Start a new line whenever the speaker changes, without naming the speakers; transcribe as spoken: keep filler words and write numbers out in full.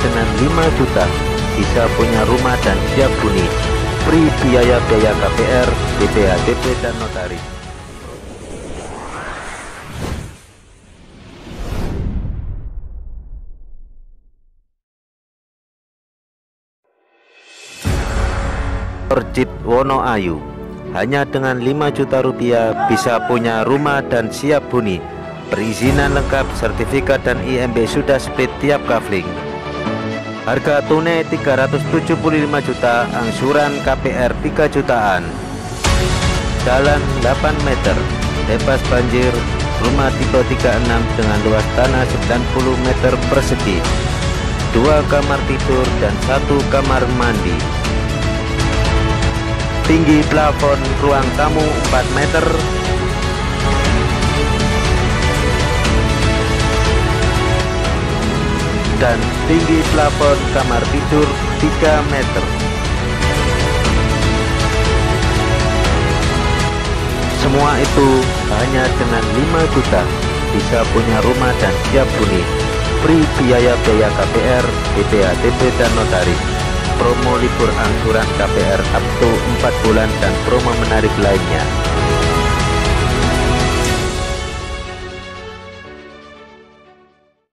dengan lima juta bisa punya rumah dan siap huni. Free biaya-biaya K P R, B P H T P dan notaris. Orchid Wonoayu, hanya dengan lima juta rupiah bisa punya rumah dan siap huni. Perizinan lengkap, sertifikat dan I M B sudah split tiap kafling. Harga tunai tiga ratus tujuh puluh lima juta, angsuran K P R tiga jutaan. Jalan delapan meter, bebas banjir, rumah tipe tiga puluh enam dengan luas tanah sembilan puluh meter persegi, dua kamar tidur dan satu kamar mandi. Tinggi plafon ruang tamu empat meter, dan tinggi plafon kamar tidur tiga meter. Semua itu hanya dengan lima juta bisa punya rumah dan siap huni. Free biaya-biaya K P R, B P H T P dan notaris. Promo libur angsuran K P R up to empat bulan dan promo menarik lainnya.